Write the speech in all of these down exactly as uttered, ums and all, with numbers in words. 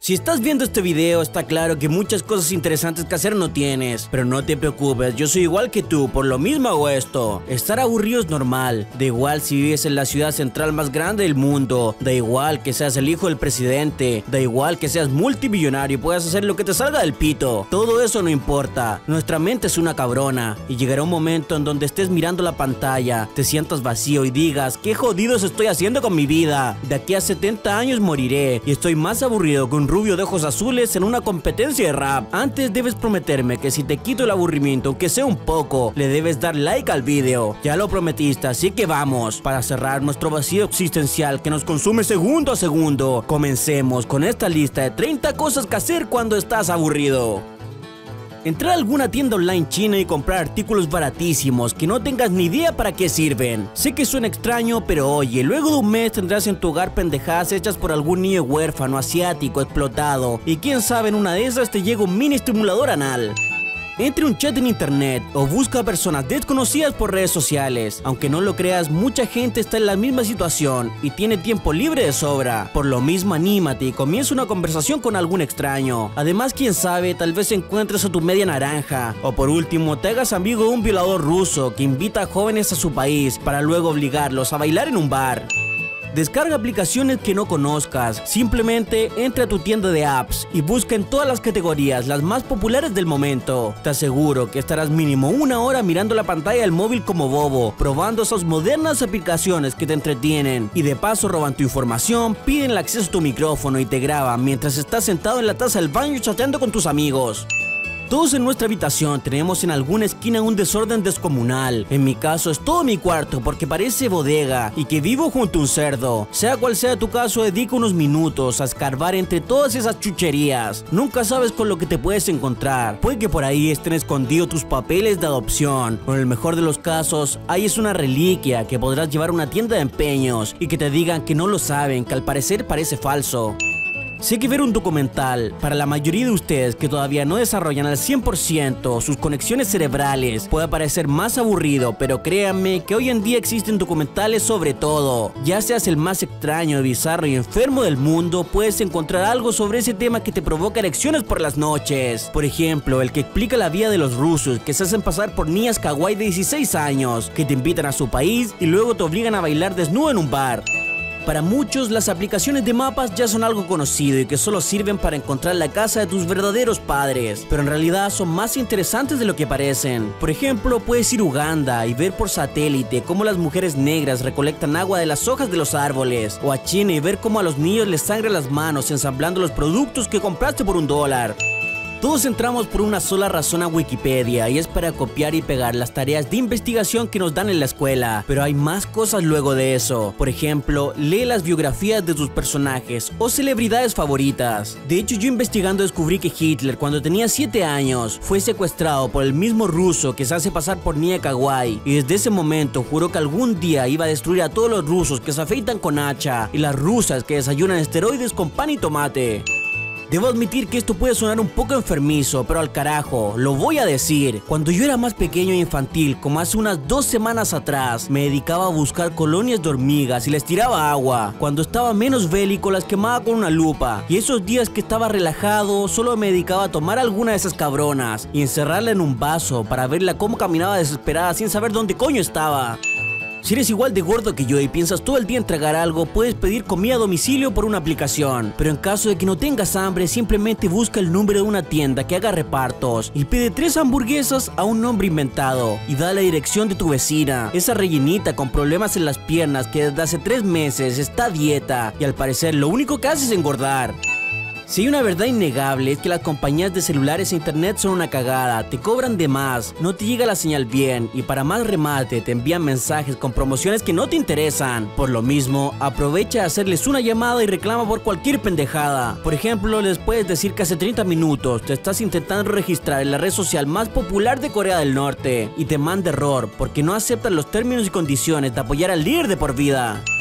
Si estás viendo este video, está claro que muchas cosas interesantes que hacer no tienes, pero no te preocupes, yo soy igual que tú, por lo mismo hago esto. Estar aburrido es normal, da igual si vives en la ciudad central más grande del mundo, da igual que seas el hijo del presidente, da igual que seas multimillonario y puedas hacer lo que te salga del pito, todo eso no importa. Nuestra mente es una cabrona y llegará un momento en donde estés mirando la pantalla, te sientas vacío y digas, ¿qué jodidos estoy haciendo con mi vida? De aquí a setenta años moriré y estoy más aburrido que un rubio de ojos azules en una competencia de rap. Antes debes prometerme que si te quito el aburrimiento, aunque sea un poco, le debes dar like al video. Ya lo prometiste, así que vamos. Para cerrar nuestro vacío existencial que nos consume segundo a segundo, comencemos con esta lista de treinta cosas que hacer cuando estás aburrido. Entrar a alguna tienda online china y comprar artículos baratísimos que no tengas ni idea para qué sirven. Sé que suena extraño, pero oye, luego de un mes tendrás en tu hogar pendejadas hechas por algún niño huérfano, asiático, explotado, y quién sabe, en una de esas te llega un mini estimulador anal. Entre a un chat en internet o busca a personas desconocidas por redes sociales. Aunque no lo creas, mucha gente está en la misma situación y tiene tiempo libre de sobra. Por lo mismo, anímate y comienza una conversación con algún extraño. Además, quién sabe, tal vez encuentres a tu media naranja. O por último, te hagas amigo de un violador ruso que invita a jóvenes a su país para luego obligarlos a bailar en un bar. Descarga aplicaciones que no conozcas, simplemente entra a tu tienda de apps y busca en todas las categorías las más populares del momento. Te aseguro que estarás mínimo una hora mirando la pantalla del móvil como bobo, probando esas modernas aplicaciones que te entretienen y de paso roban tu información, piden el acceso a tu micrófono y te graban mientras estás sentado en la taza del baño chateando con tus amigos. Todos en nuestra habitación tenemos en alguna esquina un desorden descomunal. En mi caso es todo mi cuarto porque parece bodega y que vivo junto a un cerdo. Sea cual sea tu caso, dedica unos minutos a escarbar entre todas esas chucherías. Nunca sabes con lo que te puedes encontrar. Puede que por ahí estén escondidos tus papeles de adopción, o en el mejor de los casos, ahí es una reliquia que podrás llevar a una tienda de empeños y que te digan que no lo saben, que al parecer parece falso. Sé que ver un documental, para la mayoría de ustedes que todavía no desarrollan al cien por ciento sus conexiones cerebrales, puede parecer más aburrido, pero créanme que hoy en día existen documentales sobre todo. Ya seas el más extraño, bizarro y enfermo del mundo, puedes encontrar algo sobre ese tema que te provoca erecciones por las noches. Por ejemplo, el que explica la vida de los rusos que se hacen pasar por niñas kawaii de dieciséis años, que te invitan a su país y luego te obligan a bailar desnudo en un bar. Para muchos, las aplicaciones de mapas ya son algo conocido y que solo sirven para encontrar la casa de tus verdaderos padres, pero en realidad son más interesantes de lo que parecen. Por ejemplo, puedes ir a Uganda y ver por satélite cómo las mujeres negras recolectan agua de las hojas de los árboles, o a China y ver cómo a los niños les sangran las manos ensamblando los productos que compraste por un dólar. Todos entramos por una sola razón a Wikipedia y es para copiar y pegar las tareas de investigación que nos dan en la escuela, pero hay más cosas luego de eso. Por ejemplo, lee las biografías de tus personajes o celebridades favoritas. De hecho, yo investigando descubrí que Hitler, cuando tenía siete años, fue secuestrado por el mismo ruso que se hace pasar por niña kawaii, y desde ese momento juró que algún día iba a destruir a todos los rusos que se afeitan con hacha y las rusas que desayunan esteroides con pan y tomate. Debo admitir que esto puede sonar un poco enfermizo, pero al carajo, lo voy a decir. Cuando yo era más pequeño e infantil, como hace unas dos semanas atrás, me dedicaba a buscar colonias de hormigas y les tiraba agua. Cuando estaba menos bélico, las quemaba con una lupa. Y esos días que estaba relajado, solo me dedicaba a tomar alguna de esas cabronas y encerrarla en un vaso para verla cómo caminaba desesperada sin saber dónde coño estaba. Si eres igual de gordo que yo y piensas todo el día en tragar algo, puedes pedir comida a domicilio por una aplicación. Pero en caso de que no tengas hambre, simplemente busca el número de una tienda que haga repartos y pide tres hamburguesas a un nombre inventado y da la dirección de tu vecina, esa rellenita con problemas en las piernas que desde hace tres meses está a dieta y al parecer lo único que hace es engordar. Si hay una verdad innegable es que las compañías de celulares e internet son una cagada, te cobran de más, no te llega la señal bien y para más remate te envían mensajes con promociones que no te interesan. Por lo mismo, aprovecha de hacerles una llamada y reclama por cualquier pendejada. Por ejemplo, les puedes decir que hace treinta minutos te estás intentando registrar en la red social más popular de Corea del Norte y te manda error porque no aceptan los términos y condiciones de apoyar al líder de por vida.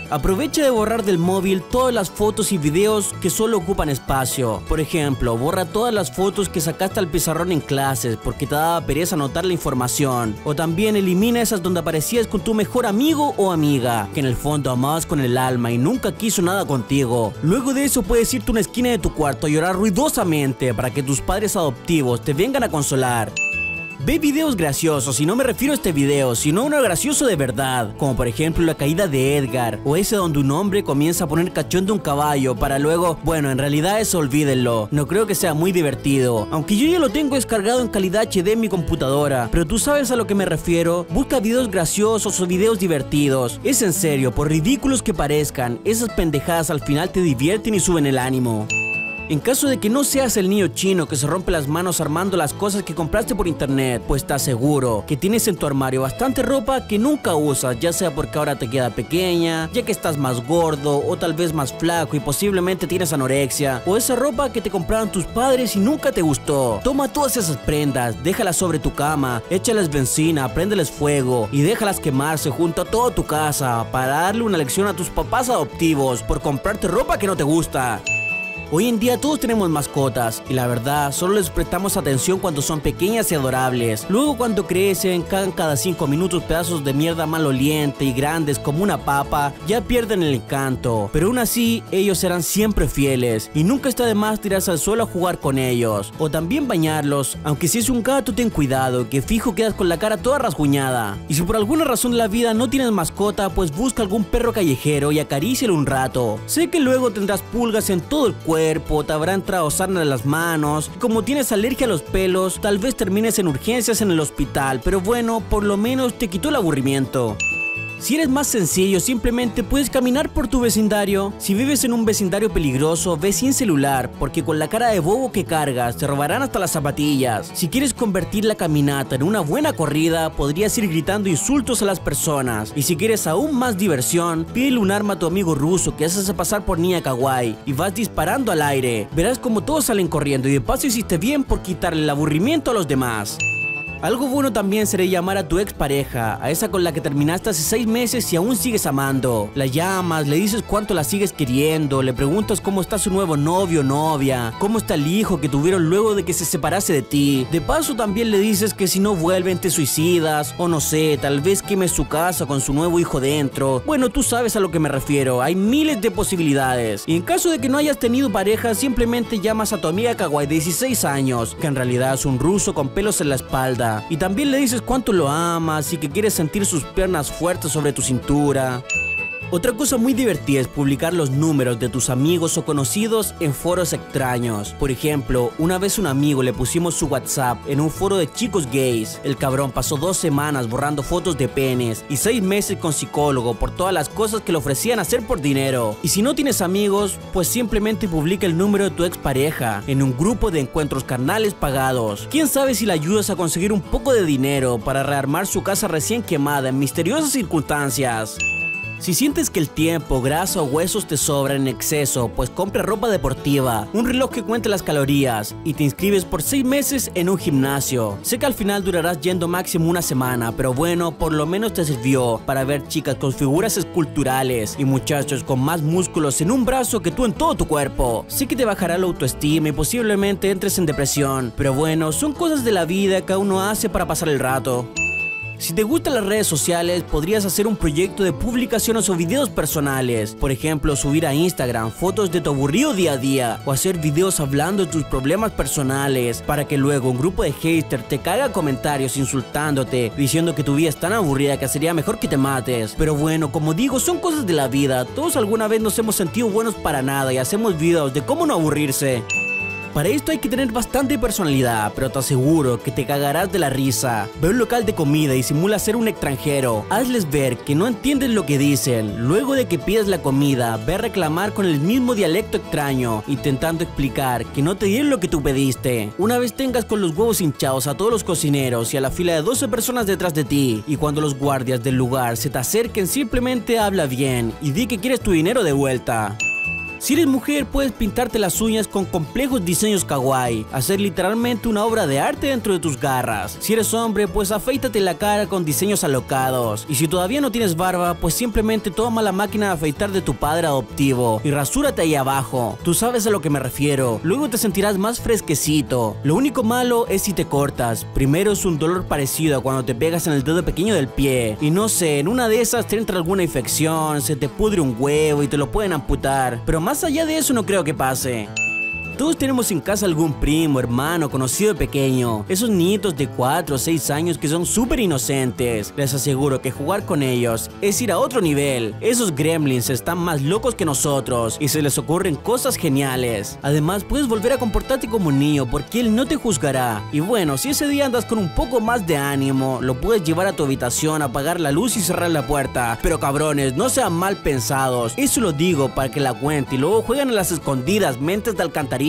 Aprovecha de borrar del móvil todas las fotos y videos que solo ocupan espacio. Por ejemplo, borra todas las fotos que sacaste al pizarrón en clases porque te daba pereza anotar la información. O también elimina esas donde aparecías con tu mejor amigo o amiga, que en el fondo amabas con el alma y nunca quiso nada contigo. Luego de eso puedes irte a una esquina de tu cuarto a llorar ruidosamente para que tus padres adoptivos te vengan a consolar. Ve videos graciosos, y no me refiero a este video, sino a uno gracioso de verdad, como por ejemplo la caída de Edgar, o ese donde un hombre comienza a poner cachondo a un caballo para luego, bueno, en realidad eso olvídenlo, no creo que sea muy divertido, aunque yo ya lo tengo descargado en calidad H D en mi computadora, pero tú sabes a lo que me refiero. Busca videos graciosos o videos divertidos, es en serio, por ridículos que parezcan, esas pendejadas al final te divierten y suben el ánimo. En caso de que no seas el niño chino que se rompe las manos armando las cosas que compraste por internet, pues estás seguro que tienes en tu armario bastante ropa que nunca usas, ya sea porque ahora te queda pequeña, ya que estás más gordo o tal vez más flaco y posiblemente tienes anorexia, o esa ropa que te compraron tus padres y nunca te gustó. Toma todas esas prendas, déjalas sobre tu cama, échales benzina, préndeles fuego y déjalas quemarse junto a toda tu casa para darle una lección a tus papás adoptivos por comprarte ropa que no te gusta. Hoy en día todos tenemos mascotas y la verdad solo les prestamos atención cuando son pequeñas y adorables. Luego cuando crecen, cagan cada cinco minutos pedazos de mierda maloliente y grandes como una papa, ya pierden el encanto. Pero aún así ellos serán siempre fieles y nunca está de más tirarse al suelo a jugar con ellos o también bañarlos, aunque si es un gato ten cuidado que fijo quedas con la cara toda rasguñada. Y si por alguna razón de la vida no tienes mascota, pues busca algún perro callejero y acarícialo un rato. Sé que luego tendrás pulgas en todo el cuerpo, te habrá entrado sarna en las manos, y como tienes alergia a los pelos, tal vez termines en urgencias en el hospital, pero bueno, por lo menos te quitó el aburrimiento. Si eres más sencillo, simplemente puedes caminar por tu vecindario. Si vives en un vecindario peligroso, ve sin celular, porque con la cara de bobo que cargas, te robarán hasta las zapatillas. Si quieres convertir la caminata en una buena corrida, podrías ir gritando insultos a las personas. Y si quieres aún más diversión, pídele un arma a tu amigo ruso que se hace pasar por niña kawaii y vas disparando al aire. Verás como todos salen corriendo y de paso hiciste bien por quitarle el aburrimiento a los demás. Algo bueno también sería llamar a tu expareja, a esa con la que terminaste hace seis meses y aún sigues amando. La llamas, le dices cuánto la sigues queriendo, le preguntas cómo está su nuevo novio o novia, cómo está el hijo que tuvieron luego de que se separase de ti. De paso también le dices que si no vuelven te suicidas, o no sé, tal vez quemes su casa con su nuevo hijo dentro. Bueno, tú sabes a lo que me refiero, hay miles de posibilidades. Y en caso de que no hayas tenido pareja, simplemente llamas a tu amiga kawaii de dieciséis años, que en realidad es un ruso con pelos en la espalda. Y también le dices cuánto lo amas y que quieres sentir sus piernas fuertes sobre tu cintura. Otra cosa muy divertida es publicar los números de tus amigos o conocidos en foros extraños. Por ejemplo, una vez un amigo le pusimos su WhatsApp en un foro de chicos gays. El cabrón pasó dos semanas borrando fotos de penes y seis meses con psicólogo por todas las cosas que le ofrecían hacer por dinero. Y si no tienes amigos, pues simplemente publica el número de tu expareja en un grupo de encuentros carnales pagados. Quién sabe si le ayudas a conseguir un poco de dinero para rearmar su casa recién quemada en misteriosas circunstancias. Si sientes que el tiempo, grasa o huesos te sobran en exceso, pues compra ropa deportiva, un reloj que cuente las calorías y te inscribes por seis meses en un gimnasio. Sé que al final durarás yendo máximo una semana, pero bueno, por lo menos te sirvió para ver chicas con figuras esculturales y muchachos con más músculos en un brazo que tú en todo tu cuerpo. Sé que te bajará la autoestima y posiblemente entres en depresión, pero bueno, son cosas de la vida que uno hace para pasar el rato. Si te gustan las redes sociales, podrías hacer un proyecto de publicaciones o videos personales. Por ejemplo, subir a Instagram fotos de tu aburrido día a día o hacer videos hablando de tus problemas personales para que luego un grupo de haters te caiga comentarios insultándote, diciendo que tu vida es tan aburrida que sería mejor que te mates. Pero bueno, como digo, son cosas de la vida. Todos alguna vez nos hemos sentido buenos para nada y hacemos videos de cómo no aburrirse. Para esto hay que tener bastante personalidad, pero te aseguro que te cagarás de la risa. Ve a un local de comida y simula ser un extranjero. Hazles ver que no entiendes lo que dicen. Luego de que pidas la comida, ve a reclamar con el mismo dialecto extraño, intentando explicar que no te dieron lo que tú pediste. Una vez tengas con los huevos hinchados a todos los cocineros y a la fila de doce personas detrás de ti, y cuando los guardias del lugar se te acerquen, simplemente habla bien y di que quieres tu dinero de vuelta. Si eres mujer, puedes pintarte las uñas con complejos diseños kawaii, hacer literalmente una obra de arte dentro de tus garras. Si eres hombre, pues afeítate la cara con diseños alocados. Y si todavía no tienes barba, pues simplemente toma la máquina de afeitar de tu padre adoptivo y rasúrate ahí abajo. Tú sabes a lo que me refiero. Luego te sentirás más fresquecito. Lo único malo es si te cortas. Primero es un dolor parecido a cuando te pegas en el dedo pequeño del pie. Y no sé, en una de esas te entra alguna infección, se te pudre un huevo y te lo pueden amputar. Pero más allá de eso no creo que pase. Todos tenemos en casa algún primo, hermano, conocido de pequeño. Esos niñitos de cuatro o seis años que son súper inocentes. Les aseguro que jugar con ellos es ir a otro nivel. Esos gremlins están más locos que nosotros y se les ocurren cosas geniales. Además, puedes volver a comportarte como un niño porque él no te juzgará. Y bueno, si ese día andas con un poco más de ánimo, lo puedes llevar a tu habitación, apagar la luz y cerrar la puerta. Pero cabrones, no sean mal pensados. Eso lo digo para que la cuente y luego jueguen a las escondidas, mentes de alcantarilla.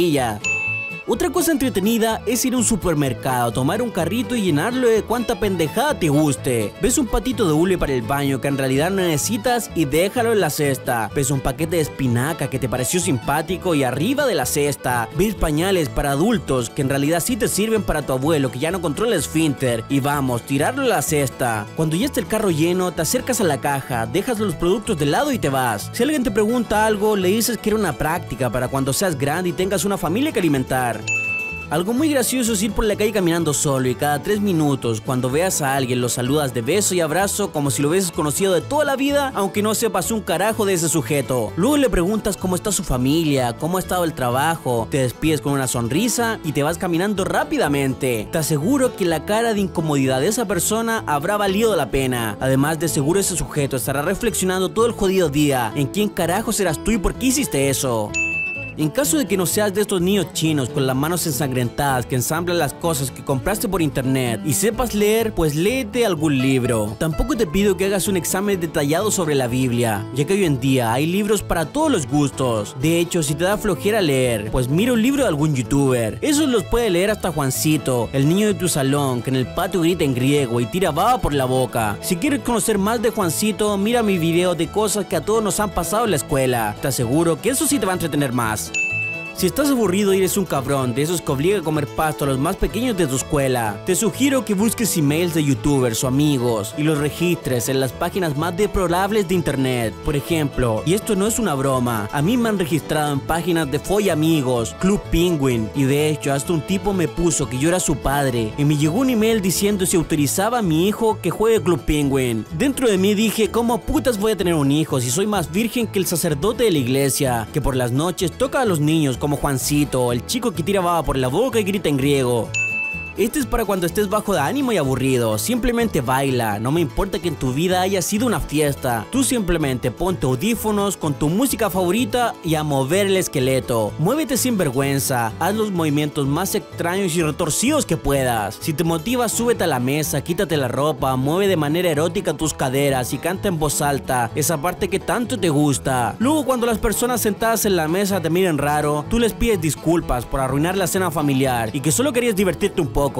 Otra cosa entretenida es ir a un supermercado, tomar un carrito y llenarlo de cuanta pendejada te guste. Ves un patito de hule para el baño que en realidad no necesitas y déjalo en la cesta. Ves un paquete de espinaca que te pareció simpático y arriba de la cesta. Ves pañales para adultos que en realidad sí te sirven para tu abuelo que ya no controla el esfínter y vamos, tirarlo en la cesta. Cuando ya esté el carro lleno, te acercas a la caja, dejas los productos de lado y te vas. Si alguien te pregunta algo, le dices que era una práctica para cuando seas grande y tengas una familia que alimentar. Algo muy gracioso es ir por la calle caminando solo y cada tres minutos cuando veas a alguien lo saludas de beso y abrazo como si lo hubieses conocido de toda la vida aunque no sepas un carajo de ese sujeto. Luego le preguntas cómo está su familia, cómo ha estado el trabajo, te despides con una sonrisa y te vas caminando rápidamente. Te aseguro que la cara de incomodidad de esa persona habrá valido la pena. Además de seguro ese sujeto estará reflexionando todo el jodido día en quién carajo serás tú y por qué hiciste eso. En caso de que no seas de estos niños chinos con las manos ensangrentadas que ensamblan las cosas que compraste por internet y sepas leer, pues léete algún libro. Tampoco te pido que hagas un examen detallado sobre la Biblia, ya que hoy en día hay libros para todos los gustos. De hecho, si te da flojera leer, pues mira un libro de algún youtuber. Esos los puede leer hasta Juancito, el niño de tu salón que en el patio grita en griego y tira baba por la boca. Si quieres conocer más de Juancito, mira mi video de cosas que a todos nos han pasado en la escuela. Te aseguro que eso sí te va a entretener más. Si estás aburrido y eres un cabrón de esos que obliga a comer pasto a los más pequeños de tu escuela, te sugiero que busques emails de youtubers o amigos y los registres en las páginas más deplorables de internet. Por ejemplo, y esto no es una broma, a mí me han registrado en páginas de Folla Amigos, Club Penguin y de hecho hasta un tipo me puso que yo era su padre y me llegó un email diciendo si autorizaba a mi hijo que juegue Club Penguin. Dentro de mí dije, ¿cómo putas voy a tener un hijo si soy más virgen que el sacerdote de la iglesia que por las noches toca a los niños como Juancito, el chico que tira baba por la boca y grita en griego? Este es para cuando estés bajo de ánimo y aburrido. Simplemente baila, no me importa que en tu vida haya sido una fiesta. Tú simplemente ponte audífonos con tu música favorita y a mover el esqueleto. Muévete sin vergüenza, haz los movimientos más extraños y retorcidos que puedas. Si te motivas, súbete a la mesa, quítate la ropa, mueve de manera erótica tus caderas y canta en voz alta esa parte que tanto te gusta. Luego cuando las personas sentadas en la mesa te miren raro, tú les pides disculpas por arruinar la cena familiar y que solo querías divertirte un poco.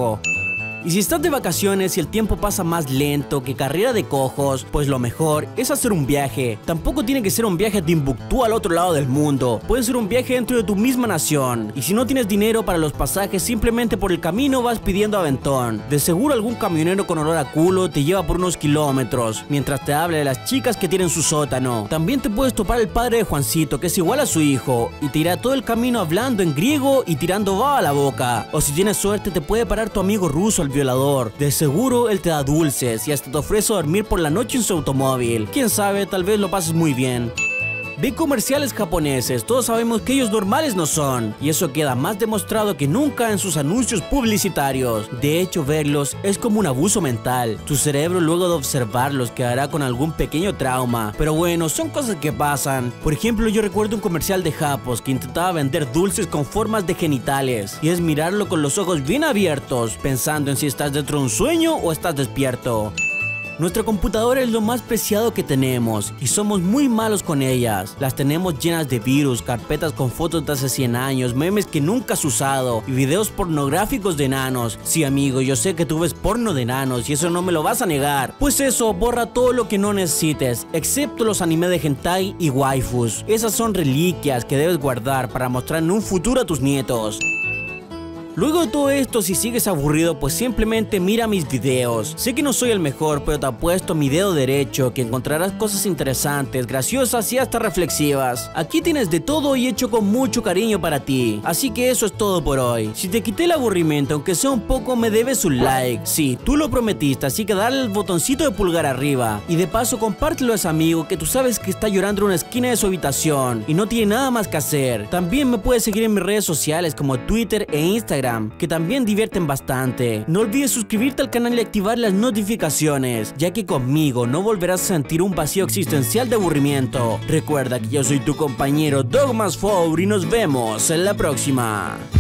Y si estás de vacaciones y el tiempo pasa más lento que carrera de cojos, pues lo mejor es hacer un viaje. Tampoco tiene que ser un viaje a Timbuktu al otro lado del mundo. Puede ser un viaje dentro de tu misma nación. Y si no tienes dinero para los pasajes, simplemente por el camino vas pidiendo aventón. De seguro algún camionero con olor a culo te lleva por unos kilómetros, mientras te habla de las chicas que tienen su sótano. También te puedes topar el padre de Juancito, que es igual a su hijo, y te irá todo el camino hablando en griego y tirando baba a la boca. O si tienes suerte te puede parar tu amigo ruso, el violador. De seguro él te da dulces y hasta te ofrece dormir por la noche en su automóvil. Quién sabe, tal vez lo pases muy bien. Ve comerciales japoneses, todos sabemos que ellos normales no son, y eso queda más demostrado que nunca en sus anuncios publicitarios. De hecho, verlos es como un abuso mental. Tu cerebro luego de observarlos quedará con algún pequeño trauma, pero bueno, son cosas que pasan. Por ejemplo, yo recuerdo un comercial de Japos que intentaba vender dulces con formas de genitales, y es mirarlo con los ojos bien abiertos, pensando en si estás dentro de un sueño o estás despierto. Nuestra computadora es lo más preciado que tenemos y somos muy malos con ellas. Las tenemos llenas de virus, carpetas con fotos de hace cien años, memes que nunca has usado y videos pornográficos de enanos. Sí, amigo, yo sé que tú ves porno de enanos y eso no me lo vas a negar. Pues eso, borra todo lo que no necesites, excepto los anime de hentai y waifus. Esas son reliquias que debes guardar para mostrar en un futuro a tus nietos. Luego de todo esto, si sigues aburrido, pues simplemente mira mis videos. Sé que no soy el mejor, pero te apuesto mi dedo derecho que encontrarás cosas interesantes, graciosas y hasta reflexivas. Aquí tienes de todo y hecho con mucho cariño para ti. Así que eso es todo por hoy. Si te quité el aburrimiento, aunque sea un poco, me debes un like. Sí, tú lo prometiste, así que dale al botoncito de pulgar arriba. Y de paso, compártelo a ese amigo que tú sabes que está llorando en una esquina de su habitación y no tiene nada más que hacer. También me puedes seguir en mis redes sociales como Twitter e Instagram, que también divierten bastante. No olvides suscribirte al canal y activar las notificaciones, ya que conmigo no volverás a sentir un vacío existencial de aburrimiento. Recuerda que yo soy tu compañero Dogmas Four y nos vemos en la próxima.